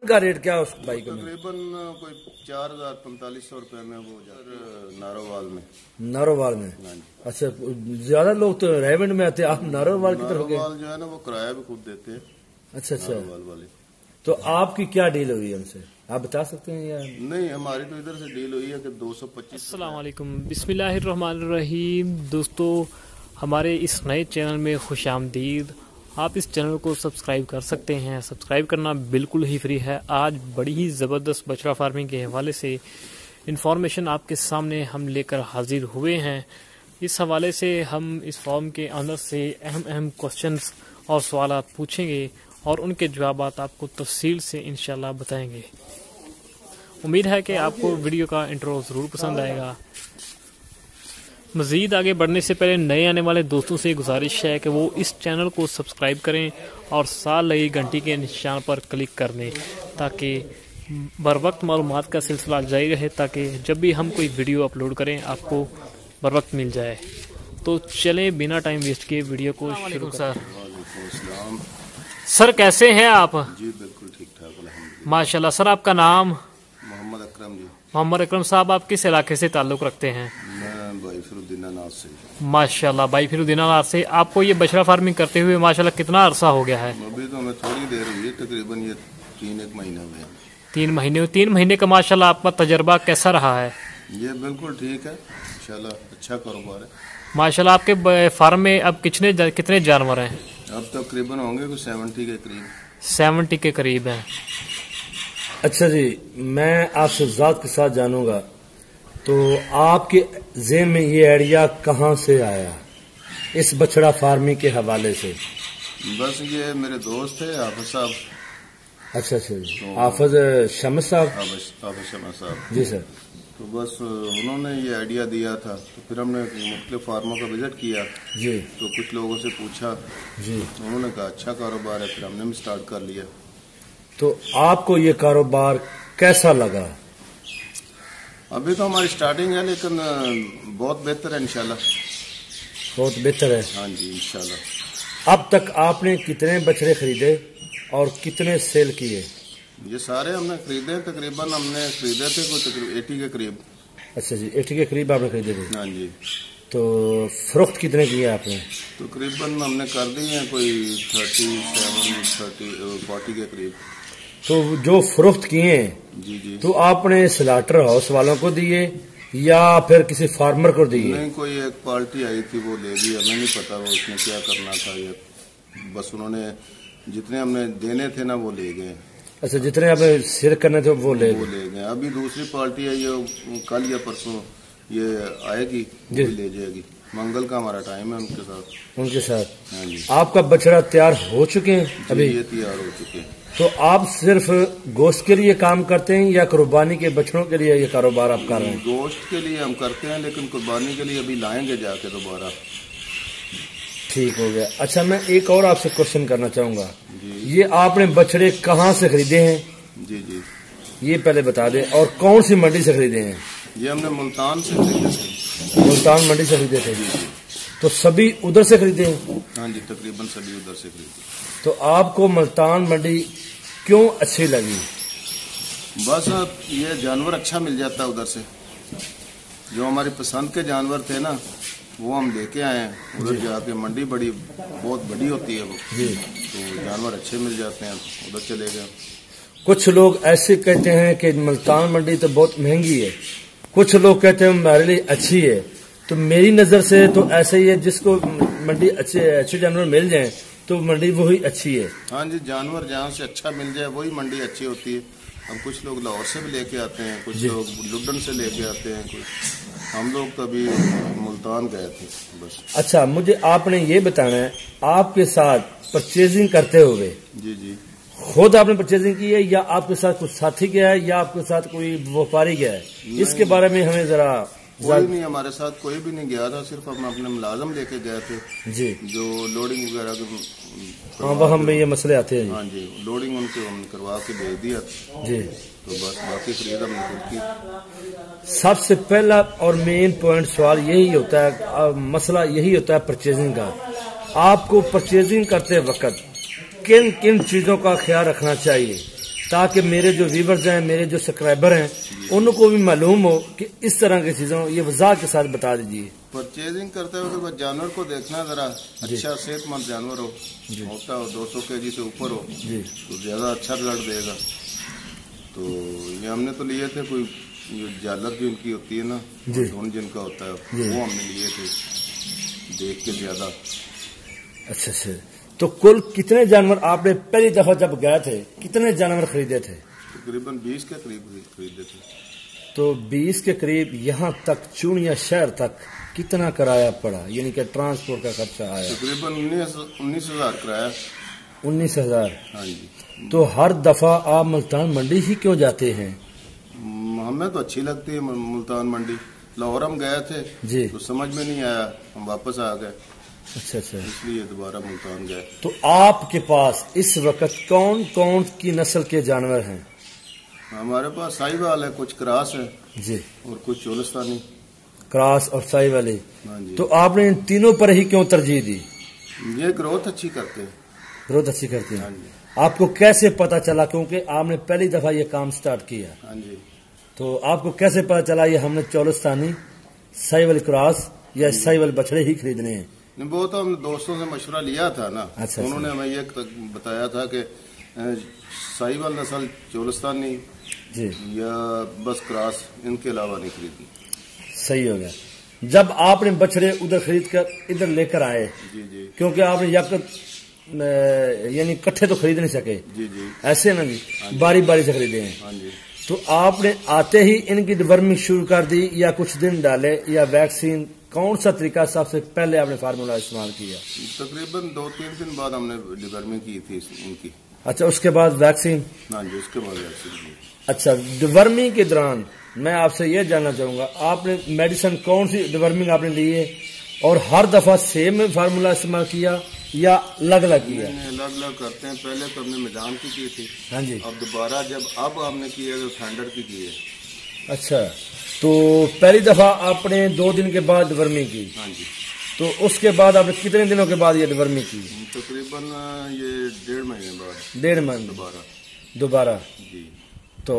का रेट क्या है उस बाइक में? तकरीबन कोई 4,000-4500 रुपए में वो नारोवाल में। नारोवाल में? अच्छा, ज्यादा लोग तो रेवेंट में आते हैं, आप नारोवाल की तरफ गए? नारोवाल जो है ना वो किराया भी खुद देते हैं। अच्छा अच्छा, नारोवाल वाले। तो आपकी क्या डील हुई है उनसे, आप बता सकते हैं या नहीं? हमारी तो इधर से डील हुई है कि 225। अस्सलाम वालेकुम, बिस्मिल्लाहिर्रहमानिर्रहीम। दोस्तों, हमारे इस नए चैनल में खुशामदीद। आप इस चैनल को सब्सक्राइब कर सकते हैं, सब्सक्राइब करना बिल्कुल ही फ्री है। आज बड़ी ही ज़बरदस्त बछड़ा फार्मिंग के हवाले से इंफॉर्मेशन आपके सामने हम लेकर हाजिर हुए हैं। इस हवाले से हम इस फॉर्म के अंदर से अहम क्वेश्चंस और सवाल पूछेंगे और उनके जवाब आपको तफसील से इंशाल्लाह बताएंगे। उम्मीद है कि आपको वीडियो का इंट्रो ज़रूर पसंद आएगा। मज़ीद आगे बढ़ने से पहले नए आने वाले दोस्तों से गुजारिश है कि वो इस चैनल को सब्सक्राइब करें और साथ लगी घंटी के निशान पर क्लिक कर दें ताकि बर वक्त मालूमात का सिलसिला जारी रहे, ताकि जब भी हम कोई वीडियो अपलोड करें आपको बर वक्त मिल जाए। तो चलें बिना टाइम वेस्ट किए वीडियो को शुरू करें। सर कैसे हैं आप? जी बिल्कुल ठीक ठाक, अल्हम्दुलिल्लाह। माशाल्लाह। सर आपका नाम? मोहम्मद अकरम जी। मोहम्मद अकरम साहब, आप किस इलाके से ताल्लुक़ रखते हैं? मैं भाई फिरुद्दीनानाथ से। माशाल्लाह, भाई फिरुद्दीनानाथ से। आपको ये बछड़ा फार्मिंग करते हुए माशाल्लाह कितना अरसा हो गया है? अभी तो हमें थोड़ी देर हुई है, तकरीबन ये 3-1 महीने हुए। 3 महीने का माशाल्लाह आपका तजर्बा कैसा रहा है? ये बिल्कुल ठीक है, इंशाल्लाह अच्छा कारोबार है माशाल्लाह। आपके फार्म में अब कितने जानवर हैं? अब तकरीबन होंगे कुछ 70 के करीब। 70 के करीब हैं। अच्छा जी, मैं आपसे ज़ात के साथ जानूंगा, तो आपके ज़हन में ये आइडिया कहाँ से आया इस बछड़ा फार्मिंग के हवाले से? बस ये मेरे दोस्त थे हाफिज साहब। अच्छा अच्छा जी, हाफिज शमस साहब। हाफिज शमस साहब जी सर। तो बस उन्होंने ये आइडिया दिया था, तो फिर हमने मुख्तलिफ फार्मों का विजिट किया जी, तो कुछ लोगों से पूछा जी, उन्होंने कहा अच्छा कारोबार है, फिर हमने भी स्टार्ट कर लिया। तो आपको ये कारोबार कैसा लगा? अभी तो हमारी स्टार्टिंग है, लेकिन बहुत बेहतर है इंशाल्लाह। बहुत बेहतर है। हाँ जी इंशाल्लाह। अब तक आपने कितने बछड़े खरीदे और कितने सेल किए? ये सारे हमने खरीदे, तकरीबन हमने खरीदे थे कोई तकरीबन 80 के करीब। अच्छा जी, 80 के करीब आपने खरीदे थे। हाँ जी। तो फरोख्त कितने किए आपने? तकरीबन हमने कर दी है कोई 40 के करीब। तो जो फरोख्त किए जी जी, तो आपने स्लाटर हाउस वालों को दिए या फिर किसी फार्मर को दिए? नहीं, कोई एक पार्टी आई थी वो ले दी, हमें नहीं पता वो उसने क्या करना था। ये बस उन्होंने जितने हमने देने थे ना वो ले गए। अच्छा, जितने आपने शेयर करने थे वो ले गए। अभी दूसरी पार्टी है, ये कल या परसों ये आएगी, वो ले जाएगी। मंगल का हमारा टाइम है उनके साथ। हाँ जी। आपका बछड़ा तैयार हो चुके हैं? अभी ये तैयार हो चुके हैं। तो आप सिर्फ गोश्त के लिए काम करते हैं या कुर्बानी के बछड़ों के लिए ये कारोबार आप कर रहे हैं? गोश्त के लिए हम करते हैं, लेकिन कुर्बानी के लिए अभी लाएंगे जाके दोबारा। ठीक हो गया। अच्छा, मैं एक और आपसे क्वेश्चन करना चाहूंगा। ये आपने बछड़े कहाँ से खरीदे हैं? जी जी, ये पहले बता दें, और कौन सी मंडी से खरीदे हैं? ये हमने मुल्तान से खरीदे थे। मुल्तान मंडी से खरीदे थे? जी। तो सभी उधर से खरीदे हैं? हाँ जी, तकरीबन सभी उधर से खरीदे। तो आपको मुल्तान मंडी क्यों अच्छी लगी? बस ये जानवर अच्छा मिल जाता है उधर से। जो हमारी पसंद के जानवर थे ना वो हम लेके आए हैं उधर जाके। मंडी बहुत बड़ी होती है वो जी, तो जानवर अच्छे मिल जाते हैं, उधर चले गए। कुछ लोग ऐसे कहते हैं कि मुल्तान मंडी तो बहुत महंगी है, कुछ लोग कहते हैं हमारे लिए अच्छी है। तो मेरी नजर से तो ऐसे ही है, जिसको मंडी अच्छे जानवर मिल जाए तो मंडी वही अच्छी है। हाँ जी, जानवर जहाँ से अच्छा मिल जाए वही मंडी अच्छी होती है। अब कुछ लोग लाहौर से भी लेके आते हैं, कुछ लोग लुडन से लेके आते हैं, कुछ हम लोग कभी मुल्तान गए थे बस। अच्छा, मुझे आपने ये बताना है, आपके साथ परचेजिंग करते हुए जी जी खुद आपने परचेजिंग की है या आपके साथ कुछ साथी गया है या आपके साथ कोई व्यापारी गया है? इसके बारे में हमें जरा। कोई नहीं, हमारे साथ कोई भी नहीं गया था, सिर्फ हम अपने मुलाजम लेके गए थे जी, जो लोडिंग वगैरह के। हाँ, वहाँ में ये मसले आते हैं। हाँ जी, लोडिंग उनको हमने करवा के भेज दिया जी, तो बस बाकी खरीद हमने खुद की। सबसे पहला और मेन पॉइंट सवाल यही होता है, मसला यही होता है परचेजिंग का। आपको परचेजिंग करते वक्त किन किन चीजों का ख्याल रखना चाहिए تاکہ میرے جو ویورز ہیں، میرے جو سبسکرائبر ہیں، ان کو بھی معلوم ہو کہ اس طرح کی چیزوں یہ وضاحت کے ساتھ بتا دیجیے۔ پرچیزنگ کرتے وقت جانور کو دیکھنا ذرا اچھا صحت مند جانور ہو، ہوتا ہو 200 kg سے اوپر ہو تو زیادہ اچھا رزلٹ دے گا۔ تو یہ ہم نے تو لیے تھے، کوئی جالر جو ان کی ہوتی ہے نا، دھن جن کا ہوتا ہے، وہ ہم نے لیے تھے دیکھ کے زیادہ۔ اچھا، تو کل کتنے جانور آپ نے پہلی دفعہ جب گئے تھے کتنے جانور خریدے تھے؟ تقریباً 20 کے قریب خریدے تھے۔ تو 20 کے قریب یہاں تک چونیا شہر تک کتنا کرایہ پڑا، یعنی کہ ٹرانسپورٹ کا خرچہ آیا؟ تقریباً 19,000 کرایہ۔ 19,000؟ ہاں جی۔ تو ہر دفعہ آپ ملتان منڈی ہی کیوں جاتے ہیں؟ ہمیں تو اچھی لگتی ہے ملتان منڈی۔ لاہور ہم گئے تھے جی، تو سمجھ میں نہیں آیا، ہم واپس آ گئے، اچھا، اس لیے دوبارہ ملتان گئے۔ تو آپ کے پاس اس وقت کون کون کی نسل کے جانور ہیں؟ ہمارے پاس سائی وال ہے، کچھ کراس ہے جی، اور کچھ چولستانی۔ کراس اور سائی والی۔ ہاں جی۔ تو آپ نے ان تینوں پر ہی کیوں ترجیح دی؟ یہ گروتھ اچھی کرتے ہیں۔ گروتھ اچھی کرتی ہیں۔ ہاں جی۔ آپ کو کیسے پتا چلا، کیونکہ آپ نے پہلی دفعہ یہ کام سٹارٹ کیا، ہاں جی۔ تو آپ کو کیسے پتا چلا یہ ہم نے چولستانی، سائی والی کراس یا سائی والے بچڑے ہی خریدنے ہیں؟ وہ تو ہم نے دوستوں سے مشورہ لیا تھا نا، اچھا، انہوں نے ہمیں یہ بتایا تھا کہ سائی وال نسل، چولستانی جی، یا بس کراس، ان کے علاوہ نہیں خریدنی۔ صحیح ہو گیا۔ جب آپ نے بچڑے ادھر خرید کر ادھر لے کر آئے، جی جی کیونکہ آپ نے یعنی کٹھے تو خرید نہیں سکے، جی جی ایسے نا جی، باری باری سے خریدے ہیں، ہاں جی۔ تو آپ نے آتے ہی ان کی ڈورمنگ شروع کر دی یا کچھ دن ڈالے یا ویکسین؟ کون سا طریقہ سب سے پہلے آپ نے فارمولا استعمال کیا؟ تقریباً 2-3 دن بعد ہم نے ڈیورمنگ کی تھی ان کی۔ اچھا، اس کے بعد ویکسین؟ ہاں جی، اس کے بعد ویکسین کی۔ اچھا، ڈورمنگ کے دوران میں آپ سے یہ جاننا چاہوں گا، آپ نے میڈیسن کون سی ڈورمنگ آپ نے لی ہے، اور ہر دفعہ سیم فارمولا استعمال کیا یا الگ الگ کیا؟ الگ الگ کرتے ہیں، پہلے تو ہم نے میدان کی تھی، ہاں جی، اب دوبارہ اب ہم نے کی ہے تو تھنڈر کی ہے۔ اچھا، تو پہلی دفعہ آپ نے 2 دن کے بعد ڈورمنگ کی، ہاں جی۔ تو اس کے بعد آپ نے کتنے دنوں کے بعد یہ ڈورمنگ کی؟ تقریباً یہ 1.5 مہینے بعد، 1.5 مہینے دوبارہ۔ جی تو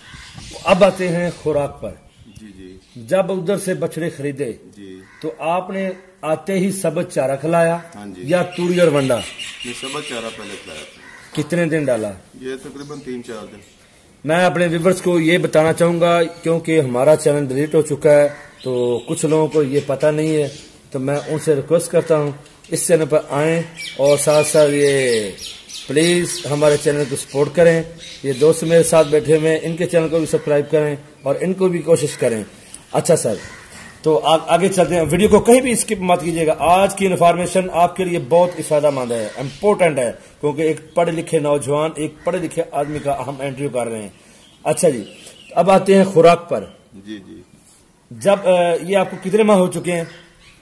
اب آتے ہیں خوراک پر۔ جی جی جب ادھر سے بچڑے خریدے جی، تو آپ نے آتے ہی سبز چارہ کھلایا ہاں جی، یا توری اور ونڈا؟ یہ سبز چارہ پہلے کھلایا تھا۔ کتنے دن ڈالا؟ یہ تقریباً 3-4 دن۔ میں اپنے ویورز کو یہ بتانا چاہوں گا، کیونکہ ہمارا چینل ڈیلیٹ ہو چکا ہے تو کچھ لوگوں کو یہ پتہ نہیں ہے، تو میں ان سے ریکویسٹ کرتا ہوں اس چینل پر آئیں اور ساتھ ساتھ یہ پلیز ہمارے چینل کو سپورٹ کریں۔ یہ دوست میرے ساتھ بیٹھے ہوئے ہیں، ان کے چینل کو بھی سبسکرائب کریں اور ان کو بھی کوشش کریں۔ اچھا سر، تو آگے چلتے ہیں، ویڈیو کو کہیں بھی اسکپ مت کیجیے گا۔ آج کی انفارمیشن آپ کے لیے بہت ہی فائدہ مند ہے، امپورٹنٹ ہے، کیونکہ ایک پڑھے لکھے نوجوان ایک پڑھے لکھے آدمی کا ہم انٹرویو کر رہے ہیں۔ اچھا جی، اب آتے ہیں خوراک پر۔ جی جی، جب یہ آپ کو کتنے ماہ ہو چکے ہیں؟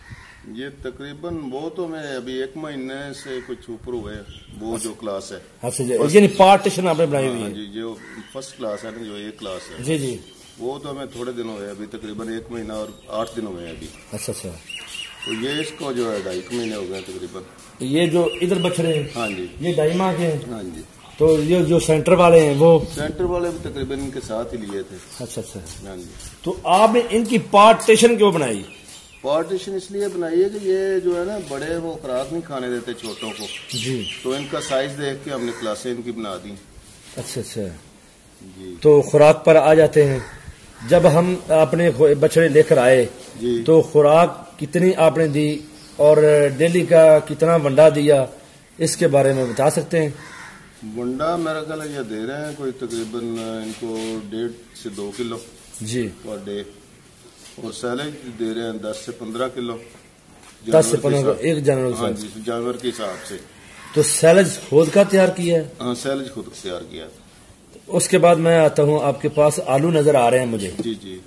یہ تقریباً وہ تو میں ابھی 1 مہینے سے کچھ اوپر ہوئے، وہ جو کلاس ہے۔ اچھا جی، یعنی پارٹیشن آپ نے بنائی ہوئی ہاں ہے؟ جی، جو فرسٹ کلاس ہے نا، جو ایک کلاس ہے، جی جی، وہ تو ہمیں تھوڑے دن ہوئے، ابھی تقریباً 1 مہینہ اور 8 دن ہوئے ابھی۔ اچھا اچھا، تو یہ اس کو جو ہے 2.5 مہینے ہو گئے تقریباً۔ یہ جو ادھر بچڑے ہیں ہاں جی، یہ 2.5 ماہ کے ہیں؟ ہاں جی۔ تو یہ جو سینٹر والے ہیں وہ؟ سینٹر والے بھی تقریباً ان کے ساتھ ہی لیے تھے۔ اچھا اچھا، ہاں جی۔ تو آپ نے ان کی پارٹیشن کیوں بنائی؟ پارٹیشن اس لیے بنائی ہے کہ یہ جو ہے نا بڑے وہ خوراک نہیں کھانے دیتے چھوٹوں کو، جی، تو ان کا سائز دیکھ کے ہم نے کلاسیں ان کی بنا دی۔ اچھا اچھا، جی تو خوراک پر آ جاتے ہیں۔ جب ہم اپنے بچڑے لے کر آئے جی، تو خوراک کتنی آپ نے دی اور ڈیلی کا کتنا ونڈا دیا، اس کے بارے میں بتا سکتے ہیں؟ ونڈا میرا خیال ہے یہ دے رہے ہیں کوئی تقریباً ان کو 1.5 سے 2 کلو جی، پر ڈے، اور سیلج دے رہے ہیں 10 سے 15 کلو۔ 10 سے 15 ایک جانور کے ہاں ساتھ؟ جی، جانور کے حساب سے۔ تو سیلج خود کا تیار کیا ہے؟ ہاں، سیلج خود تیار کیا تھا۔ اس کے بعد میں آتا ہوں، آپ کے پاس آلو نظر آ رہے ہیں مجھے، جی جی،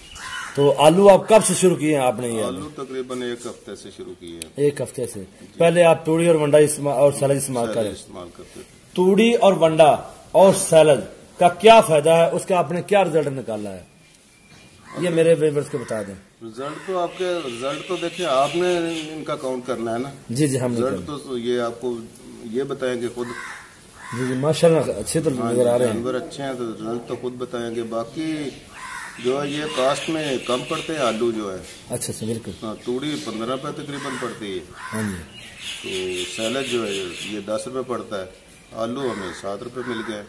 تو آلو آپ کب سے شروع کیے ہیں آپ نے یہ؟ آلو تقریباً 1 ہفتے سے شروع کیے ہیں۔ 1 ہفتے سے۔ پہلے آپ توڑی اور ونڈا اور سیلج استعمال سیلج کریں؟ استعمال کرتے تھے۔ توڑی اور ونڈا اور سیلج کا کیا فائدہ ہے، اس کا آپ نے کیا رزلٹ نکالا ہے، یہ میرے ویورز کو بتا دیں۔ رزلٹ تو آپ کے رزلٹ تو دیکھیں، آپ نے ان کا کاؤنٹ کرنا ہے نا۔ جی جی، ہم نے رزلٹ تو یہ آپ کو یہ بتائیں گے خود جی جی ماشاءاللہ اچھے تو نظر آ رہے ہیں. جانور اچھے ہیں تو رزلٹ تو خود بتائیں گے. باقی جو ہے یہ کاسٹ میں کم پڑتے ہیں آلو جو ہے. اچھا اچھا بالکل. ہاں توڑی 15 روپے تقریباً پڑتی ہے. ہاں جی. تو سیلڈ جو ہے یہ 10 روپے پڑتا ہے. آلو ہمیں 7 روپے مل گئے.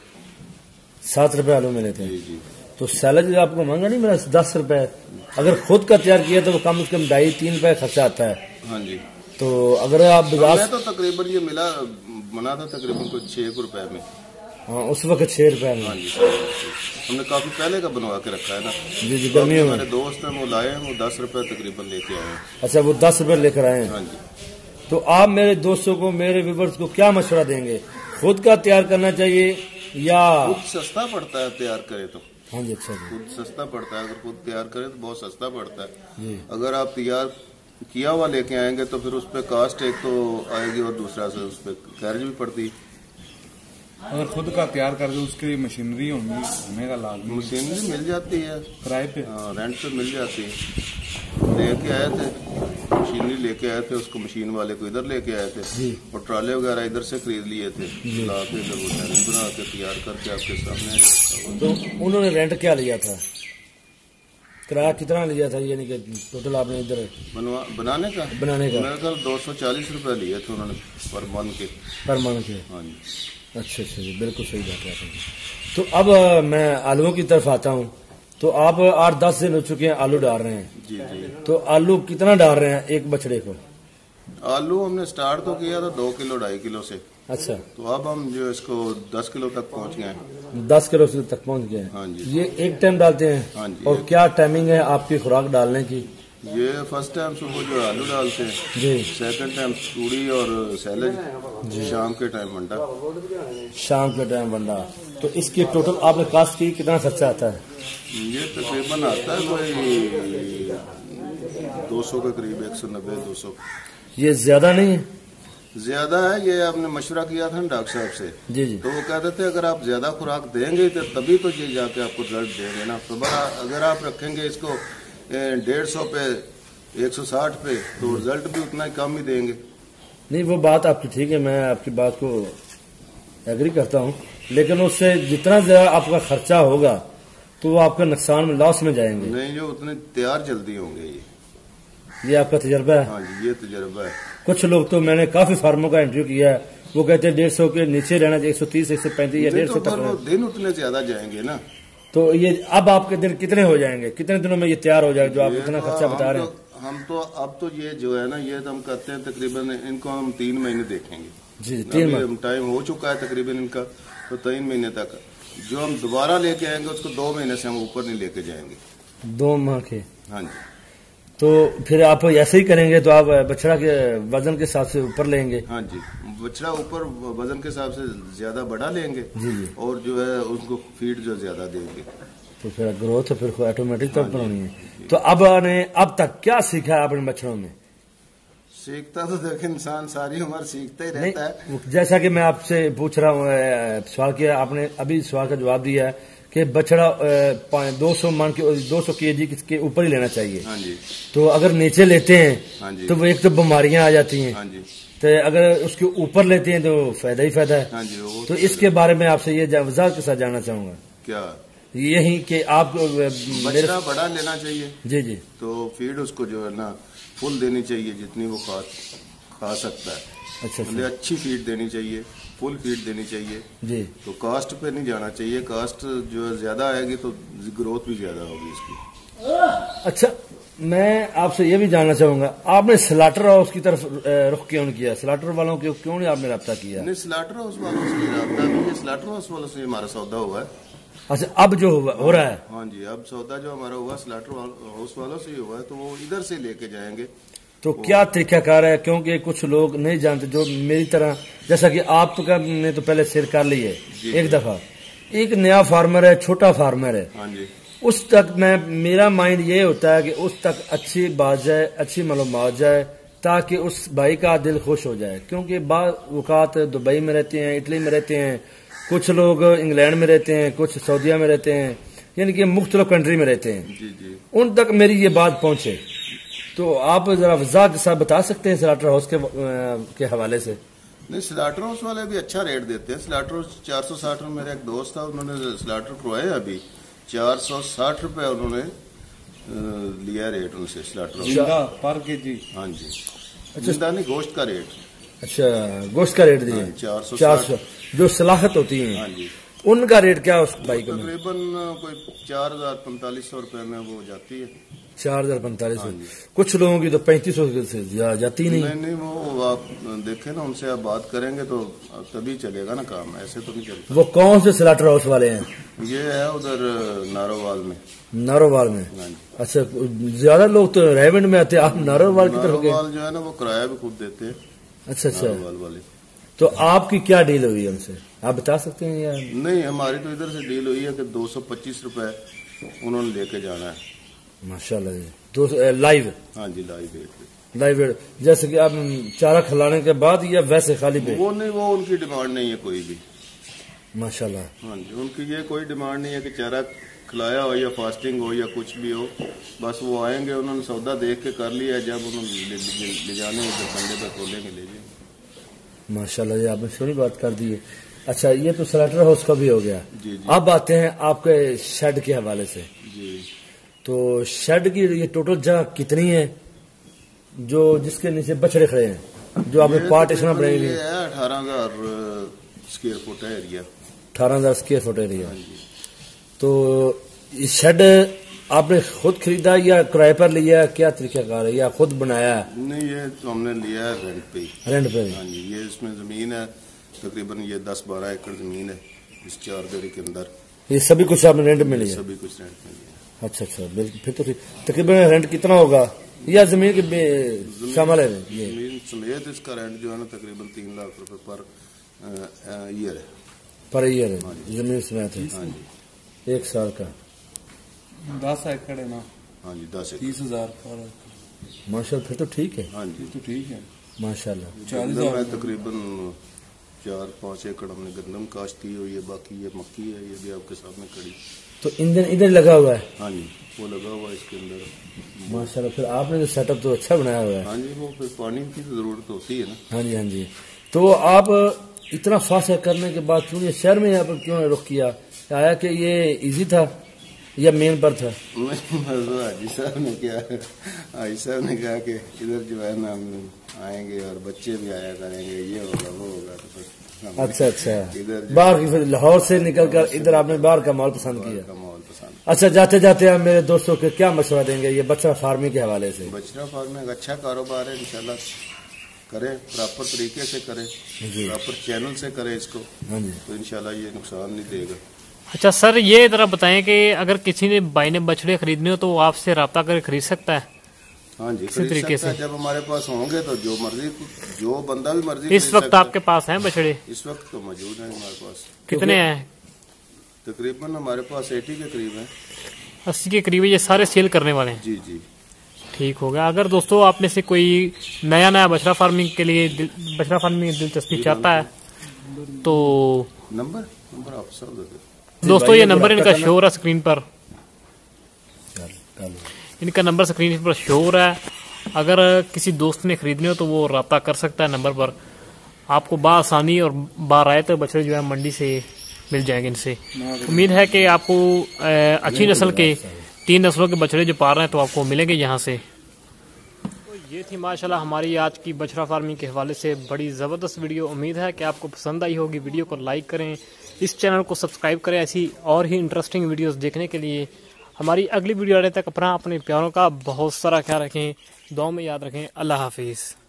7 روپے آلو ملے تھے. جی جی. تو سیلڈ آپ کو مہنگا نہیں ملا 10 روپے. اگر خود کا تیار کیا تو وہ کم از کم 2.5-3 روپے خرچہ آتا ہے. ہاں جی. تو اگر آپ بازار میں تو تقریباً یہ بنا تھا تقریباً کچھ 6 روپے میں. ہاں اس وقت 6 روپے میں. ہاں جی. ہم نے کافی پہلے کا بنوا کے رکھا ہے نا. جی جی گرمیوں میں. ہمارے دوست ہیں وہ لائے ہیں, وہ 10 روپے تقریباً لے کے آئے ہیں. اچھا وہ 10 روپے لے کر آئے ہیں. ہاں جی. تو آپ میرے دوستوں کو میرے ویورز کو کیا مشورہ دیں گے؟ خود کا تیار کرنا چاہیے یا خود سستا پڑتا ہے تیار کرے تو. ہاں جی اچھا جی. خود سستا پڑتا ہے. اگر خود تیار کرے تو بہت سستا پڑتا ہے. جی. اگر آپ تیار کیا ہوا لے کے آئیں گے تو پھر اس پہ کاسٹ ایک تو آئے گی اور دوسرا سے اس پہ خرچ بھی پڑتی. اگر خود کا تیار کر کے اس کی مشینری ہونے کا لازمی. مشینری مل جاتی ہے کرائے پہ. ہاں رینٹ پہ مل جاتی ہے. لے کے آئے تھے مشینری لے کے آئے تھے, اس کو مشین والے کو ادھر لے کے آئے تھے. جی. اور ٹرالے وغیرہ ادھر سے خرید لیے تھے. لا کے ادھر وہ ٹینک بنا کے تیار کر کے آپ کے سامنے. تو انہوں نے رینٹ کیا لیا تھا؟ کرایہ کتنا لیا تھا یعنی کہ ٹوٹل آپ نے ادھر بنانے کا میرے خیال 240 روپے لیے تھے انہوں نے پر من کے. ہاں جی. اچھا اچھا جی بالکل صحیح بات ہے. تو اب میں آلووں کی طرف آتا ہوں. تو آپ 8-10 دن ہو چکے ہیں آلو ڈال رہے ہیں. جی جی. تو آلو کتنا ڈال رہے ہیں ایک بچڑے کو؟ آلو ہم نے سٹارٹ تو کیا تھا 2 کلو 2.5 کلو سے. اچھا. تو اب ہم جو اس کو 10 کلو تک پہنچ گئے ہیں. 10 کلو تک پہنچ گئے ہیں. ہاں جی. یہ ایک ٹائم ڈالتے ہیں؟ ہاں جی. اور کیا ٹائمنگ ہے آپ کی خوراک ڈالنے کی؟ یہ فرسٹ ٹائم صبح جو آلو ڈالتے ہیں. جی. سیکنڈ ٹائم توڑی اور سیلج. جی. شام کے ٹائم ونڈا. شام کے ٹائم ونڈا. تو اس کی ٹوٹل آپ نے کاسٹ کی کتنا خرچہ آتا ہے؟ یہ تقریباً آتا ہے کوئی 200 کے قریب. 190-200. یہ زیادہ نہیں ہے؟ زیادہ ہے. یہ آپ نے مشورہ کیا تھا نا ڈاکٹر صاحب سے. جی جی. تو وہ کہتے تھے اگر آپ زیادہ خوراک دیں گے تو تبھی تو یہ جا کے آپ کو رزلٹ دیں گے نا. تو اگر آپ رکھیں گے اس کو 150 پہ 160 پہ تو رزلٹ بھی اتنا ہی کم ہی دیں گے. نہیں وہ بات آپ کی ٹھیک ہے, میں آپ کی بات کو ایگری کرتا ہوں, لیکن اس سے جتنا زیادہ آپ کا خرچہ ہوگا تو وہ آپ کا نقصان میں لاس میں جائیں گے. نہیں جو اتنے تیار جلدی ہوں گے. یہ آپ کا تجربہ ہے؟ ہاں جی یہ تجربہ ہے. کچھ لوگ تو میں نے کافی فارموں کا انٹرویو کیا ہے, وہ کہتے ہیں 150 کے نیچے رہنا چاہیے, 130 135 یا 150 تک. دن اتنے زیادہ جائیں گے نا. تو یہ اب آپ کے دن کتنے ہو جائیں گے؟ کتنے دنوں میں یہ تیار ہو جائے جو آپ اتنا خرچہ بتا رہے ہیں؟ ہم تو اب تو یہ جو ہے نا یہ ہم کرتے ہیں تقریباً ان کو ہم 3 مہینے دیکھیں گے. جی 3 مہینے ٹائم ہو چکا ہے تقریباً ان کا. تو 3 مہینے تک جو ہم دوبارہ لے کے آئیں گے اس کو 2 مہینے سے ہم اوپر نہیں لے کے جائیں گے. 2 ماہ کے. ہاں جی. تو پھر آپ ایسے ہی کریں گے تو آپ بچڑا کے وزن کے حساب سے اوپر لیں گے؟ ہاں جی. بچڑا اوپر وزن کے حساب سے زیادہ بڑا لیں گے. جی جی. اور جو ہے اس کو فیڈ جو زیادہ دیں گے تو پھر گروتھ پھر آٹومیٹک طور پر ہونی ہے. تو اب تک کیا سیکھا ہے آپ نے بچڑوں میں؟ سیکھتا تو دیکھ انسان ساری عمر سیکھتا ہی رہتا ہے. جیسا کہ میں آپ سے پوچھ رہا ہوں, سوال کیا آپ نے, ابھی سوال کا جواب دیا ہے کہ بچڑا 200 kg کے اوپر ہی لینا چاہیے. ہاں جی. تو اگر نیچے لیتے ہیں تو وہ ایک تو بیماریاں آ جاتی ہیں. ہاں جی. تو اگر اس کے اوپر لیتے ہیں تو فائدہ ہی فائدہ ہے. ہاں جی. تو اس کے بارے میں آپ سے یہ وضاحت کے ساتھ جاننا چاہوں گا. کیا یہی کہ آپ بچڑا بڑا لینا چاہیے. جی جی. تو فیڈ اس کو جو ہے نا فل دینی چاہیے جتنی وہ کھا سکتا ہے. اچھا. اچھی فیڈ دینی چاہیے, فل فیڈ دینی چاہیے. جی. تو کاسٹ پہ نہیں جانا چاہیے. کاسٹ جو ہے زیادہ آئے گی تو گروتھ بھی زیادہ ہوگی اس کی. اچھا میں آپ سے یہ بھی جاننا چاہوں گا, آپ نے سلاٹر ہاؤس کی طرف رخ کیوں نہیں کیا؟ سلاٹر والوں کے کیوں نہیں آپ نے رابطہ کیا؟ نہیں سلاٹر ہاؤس والوں سے رابطہ نہیں ہے. سلاٹر ہاؤس والوں سے ہمارا سودا ہوا ہے. اچھا اب جو ہو رہا ہے؟ ہاں جی. اب سودا جو ہمارا ہوا سلاٹر ہاؤس والوں سے ہی ہوا ہے. تو وہ ادھر سے لے کے جائیں گے. تو کیا طریقہ کار ہے؟ کیونکہ کچھ لوگ نہیں جانتے جو میری طرح, جیسا کہ آپ نے تو پہلے سیر کر لی ہے ایک دفعہ. ایک نیا فارمر ہے, چھوٹا فارمر ہے. ہاں جی. اس تک میرا مائنڈ یہ ہوتا ہے کہ اس تک اچھی بات جائے, اچھی معلومات جائے, تاکہ اس بھائی کا دل خوش ہو جائے. کیونکہ بعض اوقات دبئی میں رہتے ہیں, اٹلی میں رہتے ہیں, کچھ لوگ انگلینڈ میں رہتے ہیں, کچھ سعودیہ میں رہتے ہیں, یعنی کہ مختلف کنٹری میں رہتے ہیں. جی جی. ان تک میری یہ بات پہنچے. تو آپ ذرا وضاحت کے ساتھ بتا سکتے ہیں سلاٹر ہاؤس کے حوالے سے؟ نہیں سلاٹر ہاؤس والے بھی اچھا ریٹ دیتے ہیں. سلاٹر ہاؤس 460 میں میرا ایک دوست تھا, انہوں نے سلاٹر کروائے ابھی 460 روپے انہوں نے لیا ریٹ ان سے سلاٹر ہاؤس پر کے جی. ہاں جی, زندہ نہیں گوشت کا ریٹ. اچھا گوشت کا ریٹ دیے 400. جو صلاحت ہوتی ہیں ہاں جی, ان کا ریٹ کیا اس بائک میں؟ تقریباً کوئی 4500 روپے میں وہ جاتی ہے. 4500. کچھ لوگوں کی تو 3500 سے جاتی ہی نہیں. نہیں وہ آپ دیکھیں نا, ان سے آپ بات کریں گے تو تبھی چلے گا نا کام, ایسے تو نہیں چلتا. وہ کون سے سلاٹر ہاؤس والے ہیں؟ یہ ہے ادھر نارووال میں. نارووال میں. اچھا زیادہ لوگ تو ریونڈ میں آتے ہیں, آپ نارووال کی طرف گئے؟ نارووال جو ہے نا وہ کرایہ بھی خود دیتے ہیں. اچھا اچھا, نارووال والے. تو آپ کی کیا ڈیل ہوئی ہے ان سے, آپ بتا سکتے ہیں یا نہیں؟ ہماری تو ادھر سے ڈیل ہوئی ہے کہ 225 روپے انہوں نے لے کے جانا ہے. ماشاء اللہ جی. لائیو؟ ہاں جی, لائیو لائیو جیسے کہ آپ چارہ کھلانے کے بعد یا ویسے خالی پہ؟ وہ نہیں, وہ ان کی ڈیمانڈ نہیں ہے کوئی بھی. ماشاء اللہ. ہاں جی, ان کی یہ کوئی ڈیمانڈ نہیں ہے کہ چارہ کھلایا ہو یا فاسٹنگ ہو یا کچھ بھی ہو. بس وہ آئیں گے, انہوں نے سودا دیکھ کے کر لیا, جب انہوں نے لے جانے کنڈے پہ کھولیں گے لے جائیں. ماشاء اللہ, یہ آپ نے سونی بات کر دی ہے. اچھا یہ تو سلاٹر ہاؤس کا بھی ہو گیا. جی اب آتے ہیں آپ کے شیڈ کے حوالے سے. جی, تو شیڈ کی یہ ٹوٹل جگہ کتنی ہے جو جس کے نیچے بچڑے کھڑے ہیں, جو آپ نے پارٹیشن بنائی ہوئی ہے؟ 18,000 اسکوائر فٹ ہے ایریا. 18,000 square feet area. تو یہ شیڈ آپ نے خود خریدا یا کرائے پر لیا, کیا طریقہ کار ہے, یا خود بنایا ہے؟ نہیں, یہ تو ہم نے لیا ہے رینٹ پہ. رینٹ پہ. ہاں جی, یہ اس میں زمین ہے تقریباً یہ 10-12 ایکڑ زمین ہے اس 4 گھر کے اندر. یہ سبھی کچھ آپ نے رینٹ میں لیا؟ سبھی کچھ رینٹ میں لیا. اچھا اچھا, بالکل. پھر تو تقریباً رینٹ کتنا ہوگا, یا زمین کے شامل ہے؟ زمین سمیت اس کا رینٹ جو ہے نا تقریباً 3 لاکھ روپے پر ایئر ہے. پر ایئر ہے زمین سمیت ہے؟ ہاں جی, 1 سال کا. 10 ایکڑ ہے نا. ہاں جی, 10 ایکڑ. 30,000. ماشاء اللہ, پھر تو ٹھیک ہے. ہاں جی, تو ٹھیک ہے ماشاء اللہ. 40,000 تقریباً 4-5 ایکڑ ہم نے گندم کاشت کی ہوئی ہے, باقی یہ مکی ہے, یہ بھی آپ کے سامنے کھڑی. تو انجن ادھر لگا ہوا ہے؟ ہاں جی, وہ لگا ہوا ہے اس کے اندر. ماشاء اللہ, پھر آپ نے جو سیٹ اپ تو اچھا بنایا ہوا ہے. ہاں جی, وہ پھر پانی کی ضرورت ہوتی ہے نا. ہاں جی ہاں جی. تو آپ اتنا فاصلہ کرنے کے بعد کیوں یہ شہر میں یہاں پر کیوں رخ کیا, آیا کہ یہ ایزی تھا یا مین پر تھا؟ حاجی صاحب نے کیا, حاجی صاحب نے کہا کہ ادھر جو ہے نا ہم آئیں گے اور بچے بھی آیا کریں گے, یہ ہوگا وہ ہوگا. تو اچھا اچھا, باہر کی لاہور سے نکل کر ادھر آپ نے باہر کا ماحول پسند کیا. اچھا, جاتے جاتے آپ میرے دوستوں کے کیا مشورہ دیں گے یہ بچڑا فارمنگ کے حوالے سے؟ بچڑا فارمنگ اچھا کاروبار ہے, انشاءاللہ کریں, پراپر طریقے سے کریں, پراپر چینل سے کریں اس کو, تو انشاءاللہ یہ نقصان نہیں دے گا. اچھا سر, یہ ذرا بتائیں کہ اگر کسی نے بھائی نے بچڑے خریدنے ہو تو وہ آپ سے رابطہ کر خرید سکتا ہے؟ ہاں جی, اسی طریقے سے جب ہمارے پاس ہوں گے تو جو مرضی, جو بندہ بھی مرضی. اس وقت آپ کے پاس ہیں بچڑے؟ اس وقت تو موجود ہیں ہمارے پاس. کتنے ہیں؟ تقریباً ہمارے پاس 80 کے قریب ہیں. 80 کے قریب, یہ سارے سیل کرنے والے ہیں؟ جی جی, ٹھیک ہوگا. اگر دوستوں آپ میں سے کوئی نیا بچڑا فارمنگ کے لیے بچڑا فارمنگ میں دلچسپی چاہتا ہے تو نمبر آپ سب دوستوں یہ نمبر ان کا شو ہو رہا ہے اسکرین پر, ان کا نمبر اسکرین پر شو ہو رہا ہے. اگر کسی دوست نے خریدنے ہو تو وہ رابطہ کر سکتا ہے نمبر پر. آپ کو بآسانی اور بارایت بچڑے جو ہے منڈی سے مل جائیں گے ان سے. امید ہے کہ آپ کو اچھی نسل کے 3 نسلوں کے بچڑے جو پال رہے ہیں تو آپ کو ملیں گے یہاں سے. یہ تھی ماشاءاللہ ہماری آج کی بچڑا فارمنگ کے حوالے سے بڑی زبردست ویڈیو. امید ہے کہ آپ کو پسند آئی ہوگی. ویڈیو کو لائک کریں, اس چینل کو سبسکرائب کریں ایسی اور ہی انٹرسٹنگ ویڈیوز دیکھنے کے لیے. ہماری اگلی ویڈیو آنے تک اپنے پیاروں کا بہت سارا خیال رکھیں, دعاؤں میں یاد رکھیں. اللہ حافظ.